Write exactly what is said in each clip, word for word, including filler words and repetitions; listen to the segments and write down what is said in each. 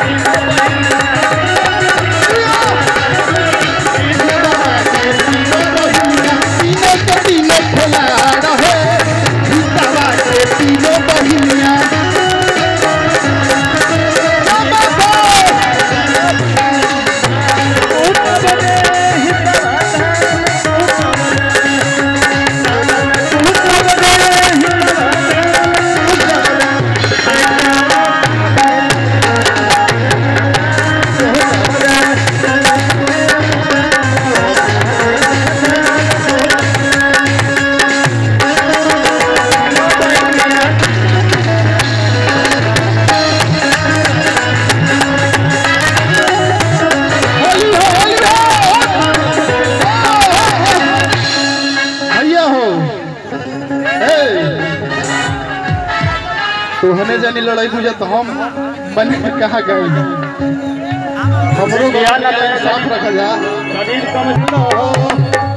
तो हमें जानी लड़ाई बुझा तो हम बन के कहाँ गए हमरो ज्ञान साफ रखा जा शरीर कम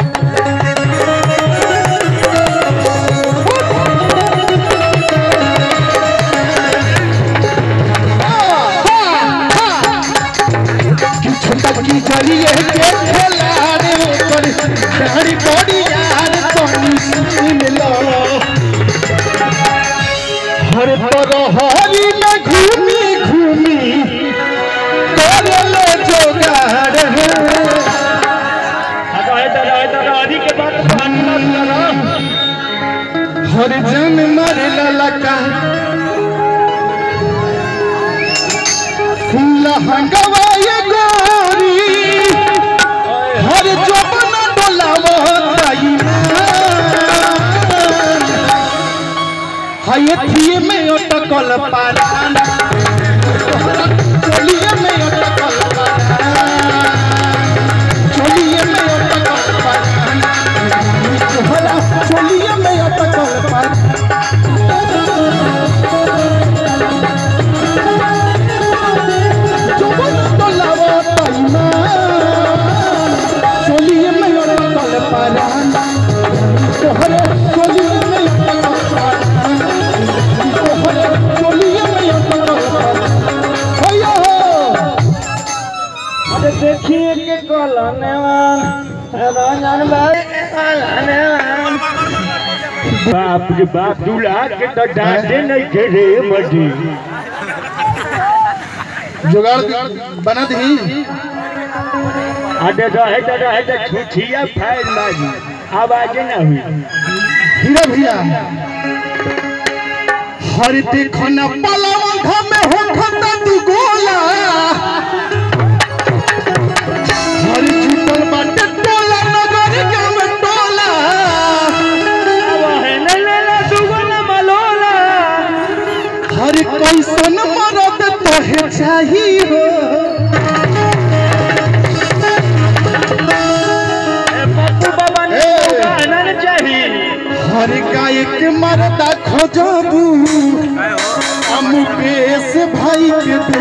की चलिए के खेला रे पर हरी बॉडी यार तो मिलो हर पर हरी में घूमी घूमी करे ले जोगाड़ है हटाए हटाए हटाए के बाद भागना करा हर जन मर ललका लहंगवाए गोरी हर जबना डोलावो ताई हाय थिए में अटकल पारान चलिए में अटकल पारान चलिए में अटकल पारान चलिए में अटकल पारान चलिए मैं अटकल पारान तोहरे चलिए मैं अटकल पारान तोहरे चलिए मैं अटकल पारान भैया हो अरे देखिए के कलनेवान रंजन भाई कलनेवान बाप रे बाप दूल्हा के तो डांटे नहीं के रे मजी जुगाड़ बना दी अरे रहे तो रहे तो छुछिया फाइल मारी आवाज ना हुई हीरा भैया हर देखो न पलवा में हो खता तू गोला हर छुटल बाटे टोला नगर गांव टोला है न लेला दुगना मलोला हर कैसन मरद तोहे चाहिए हो हर गाय के मरदा खोजबू मुकेश भाई के दे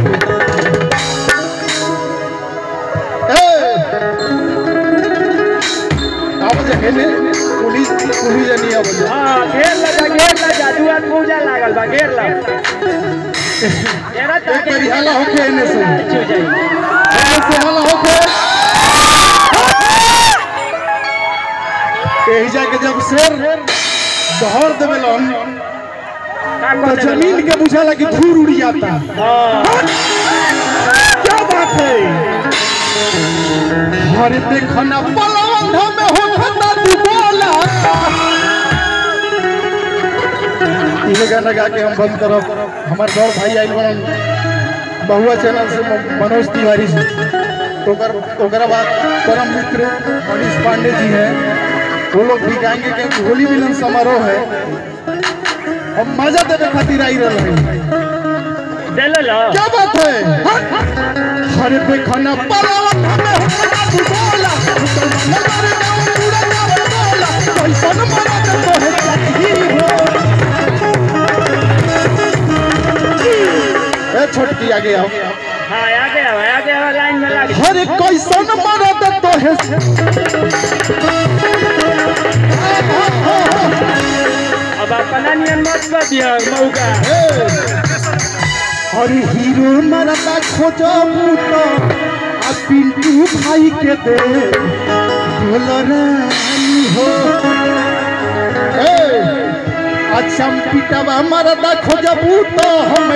अब जने पुलिस पुलिस नहीं अब हां घेर लगा घेर लगा जादूआ पूजा लागल बा घेर ला एरा तक हल्ला होके एने से छू जाई एने से हल्ला होके यही जाके जब शेर दहर देवेलन तो जमीन के बुझाला कि धूल उड़ जाता क्या बात है हर देखना पलवंधा में हो खता तू बोला ये गाना गा के हम बंद करब हमार बड़ भाई आइल बन बहुआ चैनल से मनोज तिवारी से ओकरा बाद परम मित्र मनीष पांडे जी हैं वो लोग भी गाएंगे क्योंकि होली मिलन समारोह है हम मजा देने खातिर आई रहे हैं क्या बात है हर पे खाना परावन हमें होना तू बोला नगर गांव पूरा गांव बोला कैसन मरद तोहे चाहिए हो ए छोटकी आगे आओ हां आगे आओ आगे आओ लाइन में लग हर कैसन मरद तोहे अब अपना नियम मत कर दिया मौका हर हीरो मरदा खोजबू तो आ पिंटू भाई के दे रानी हो आ चंपिटवा मरदा खोजबू तो हम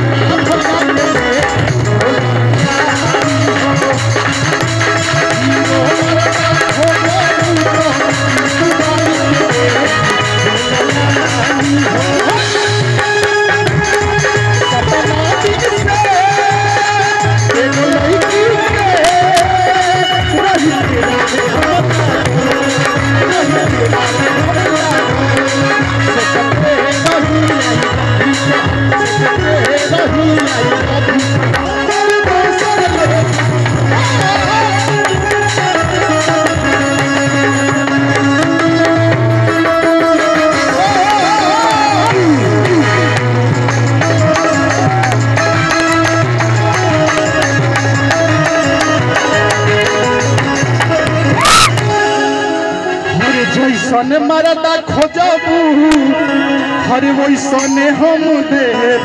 जैसन मरदा खोजबू हर वैसने हम देव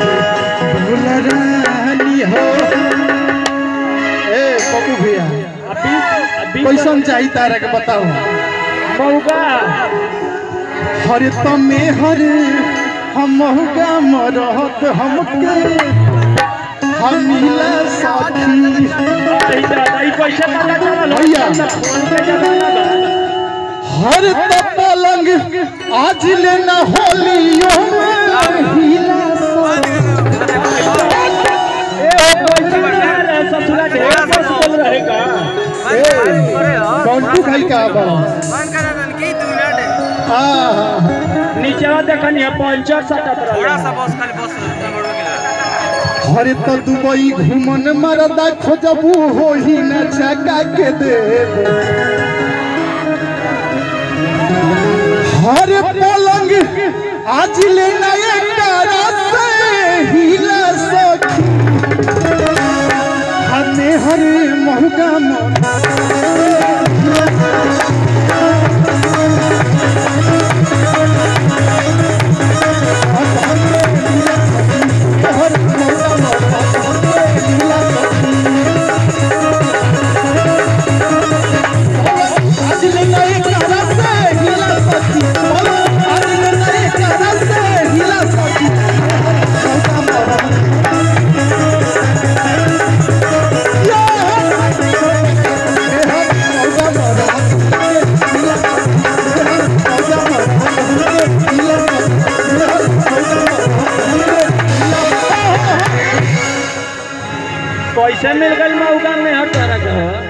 रानी हो। ए पप्पू भैया कैसन चाहिए तारा के बताओ मौका हर तमे हर हम मौका मरहत हमके हमीला साथी हर पलंग आज लेना होलियों कौन खाई का नीचे देखनी पंचर हर तो दुबई घूमन मरदा खोजबू हो ही न चका के दे हर पलंग आज लेना हिला सखी हमें हर महगा कैसे मिल गई मौका में हर तरह का